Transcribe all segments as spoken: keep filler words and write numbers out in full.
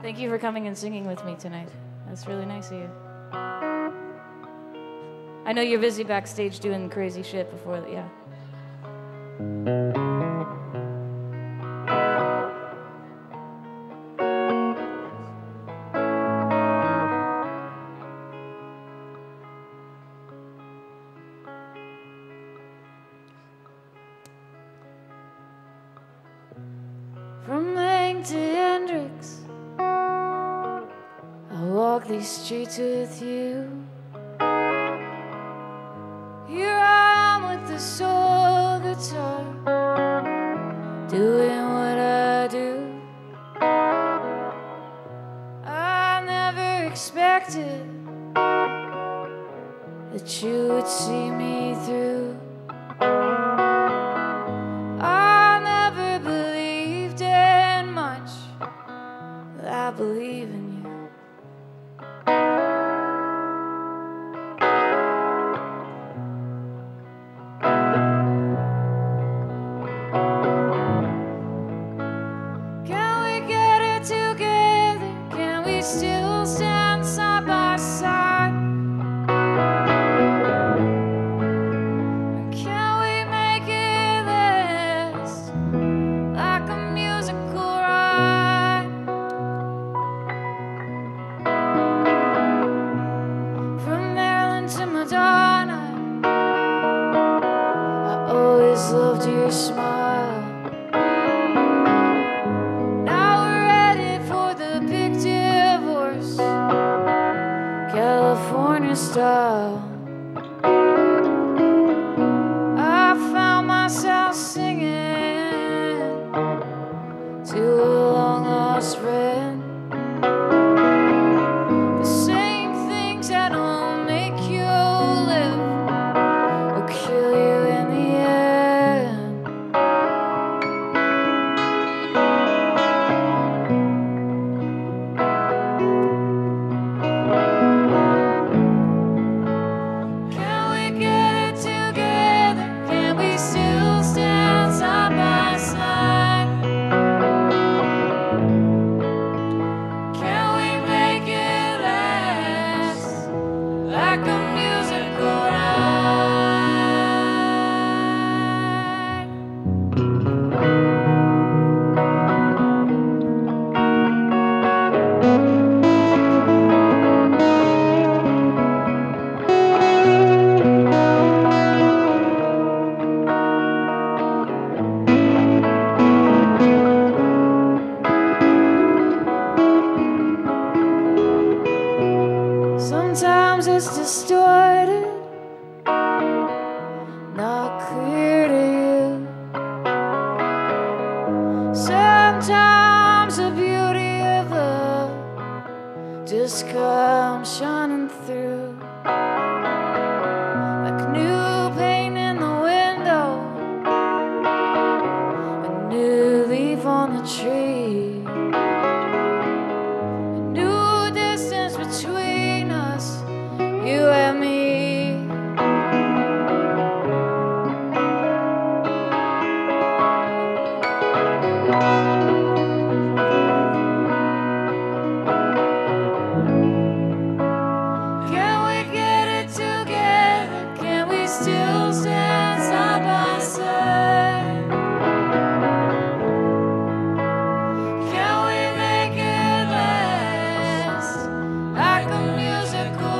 Thank you for coming and singing with me tonight. That's really nice of you. I know you're busy backstage doing crazy shit before, the, yeah. From Lang to Hendrix, I'll walk these streets with you. Here I am with the soul guitar, doing what I do. I never expected that you would see me through. I never believed in much, but I believe in you. Still stand side by side. Can we make it last like a musical ride? From Maryland to Madonna, I always loved your smile. California style. I found myself singing to a long lost friend. The same things that don't make you live will kill you in the end. Like a musical ride. Sometimes it's distorted, not clear to you. Sometimes the beauty of love just comes shining through like new paint in the window, a new leaf on the tree, a new distance between us, you and me. Can we get it together? Can we still stand side by side? Can we make it last like a musical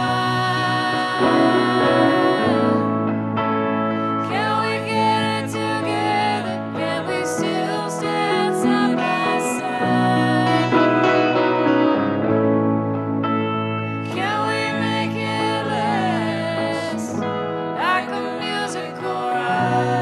ride? Can we get it together? Can we still stand side by side? Can we make it last like a musical ride?